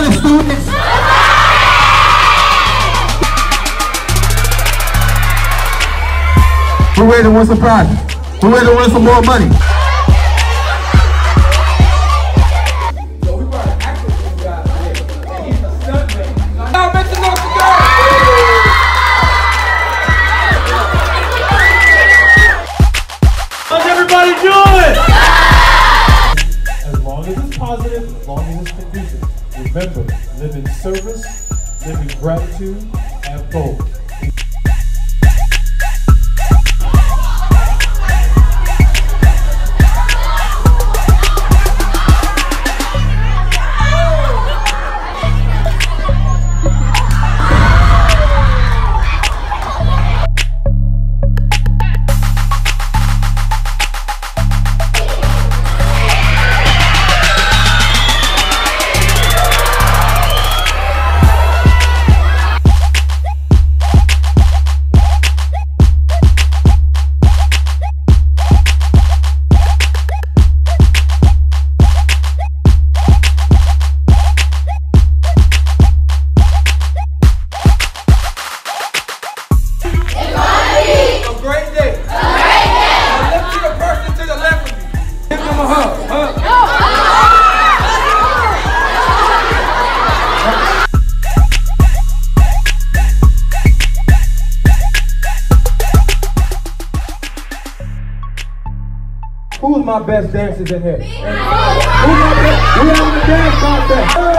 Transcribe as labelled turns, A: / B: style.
A: morning, students. Who ready to win some prizes? Who ready to win some more money?
B: So we brought an actor to this guy today, and he's a stuntman. Now make some noise for God. How's everybody doing? As long as it's positive, as long as it's conducive. Remember, live in service, live in gratitude, have both. Who's my best dancers in here? Who's my best? We having a dance contest.